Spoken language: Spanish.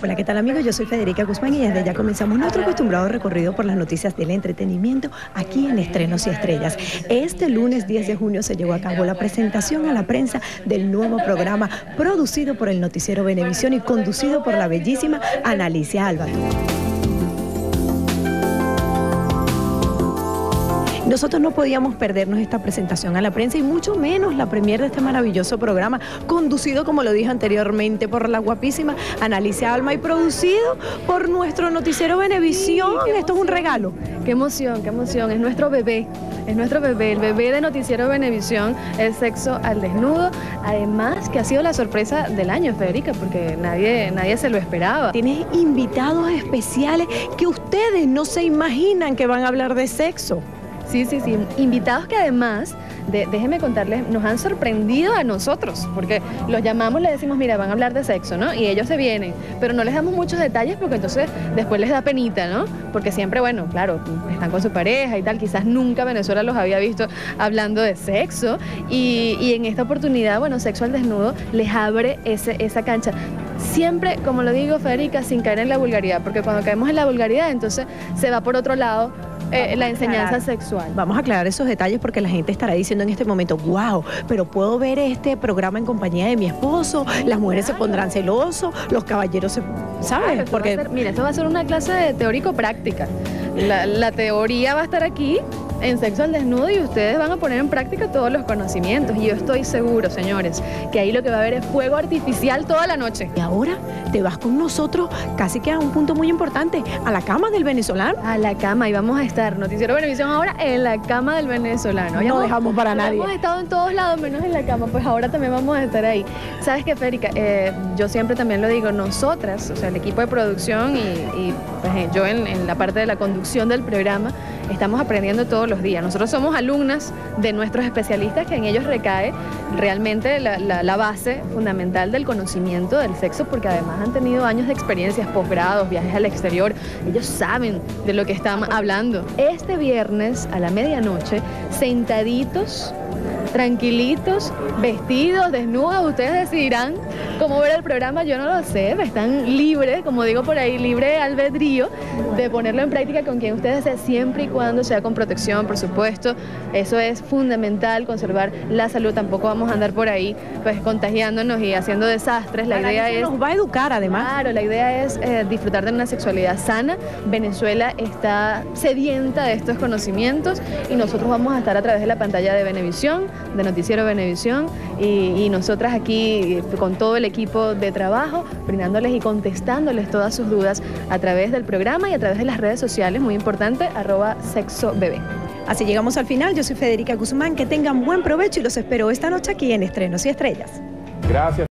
Hola, ¿qué tal amigos? Yo soy Federica Guzmán y desde ya comenzamos nuestro acostumbrado recorrido por las noticias del entretenimiento aquí en Estrenos y Estrellas. Este lunes 10 de junio se llevó a cabo la presentación a la prensa del nuevo programa producido por el noticiero Venevisión y conducido por la bellísima Analicia Álvarez. Nosotros no podíamos perdernos esta presentación a la prensa y mucho menos la premier de este maravilloso programa, conducido, como lo dije anteriormente, por la guapísima Analicia Alma y producido por nuestro noticiero Venevisión. Esto es un regalo. Qué emoción, es nuestro bebé. Es nuestro bebé, el bebé de Noticiero Venevisión, el sexo al desnudo. Además, que ha sido la sorpresa del año, Federica, porque nadie se lo esperaba. Tienes invitados especiales que ustedes no se imaginan que van a hablar de sexo. Sí, invitados que además, déjenme contarles, nos han sorprendido a nosotros, porque los llamamos, les decimos, mira, van a hablar de sexo, ¿no? Y ellos se vienen, pero no les damos muchos detalles porque entonces después les da penita, ¿no? Porque siempre, bueno, claro, están con su pareja y tal, quizás nunca Venezuela los había visto hablando de sexo y en esta oportunidad, bueno, Sexo al Desnudo les abre esa cancha. Siempre, como lo digo, Federica, sin caer en la vulgaridad, porque cuando caemos en la vulgaridad, entonces se va por otro lado la enseñanza sexual. Vamos a aclarar esos detalles porque la gente estará diciendo en este momento, wow, pero puedo ver este programa en compañía de mi esposo, las mujeres se pondrán celosos, los caballeros se... ¿sabes? Porque... mira, esto va a ser una clase de teórico-práctica. La teoría va a estar aquí en Sexo al Desnudo y ustedes van a poner en práctica todos los conocimientos. Y yo estoy seguro, señores, que ahí lo que va a haber es fuego artificial toda la noche. Y ahora te vas con nosotros casi que a un punto muy importante, a la cama del venezolano. A la cama, y vamos a estar, Noticiero Venevisión ahora, en la cama del venezolano. No dejamos para nadie. Hemos estado en todos lados menos en la cama, pues ahora también vamos a estar ahí. ¿Sabes qué, Federica? Yo siempre también lo digo, nosotras, o sea, el equipo de producción y pues, yo en la parte de la conducción del programa, estamos aprendiendo todos los días. Nosotros somos alumnas de nuestros especialistas, que en ellos recae realmente la base fundamental del conocimiento del sexo, porque además han tenido años de experiencias, posgrados, viajes al exterior. Ellos saben de lo que están hablando. Este viernes a la medianoche, sentaditos, tranquilitos, vestidos, desnudos, ustedes decidirán cómo ver el programa, yo no lo sé, están libres, como digo por ahí, libre albedrío de ponerlo en práctica con quien ustedes deseen, siempre y cuando sea con protección, por supuesto. Eso es fundamental, conservar la salud, tampoco vamos a andar por ahí pues contagiándonos y haciendo desastres. La idea es... nos va a educar además. Claro, la idea es disfrutar de una sexualidad sana. Venezuela está sedienta de estos conocimientos y nosotros vamos a estar a través de la pantalla de Venevisión, de Noticiero Venevisión y nosotras aquí con todo el equipo de trabajo brindándoles y contestándoles todas sus dudas a través del programa y a través de las redes sociales, muy importante, @sexobebé. Así llegamos al final. Yo soy Federica Guzmán, que tengan buen provecho y los espero esta noche aquí en Estrenos y Estrellas. Gracias.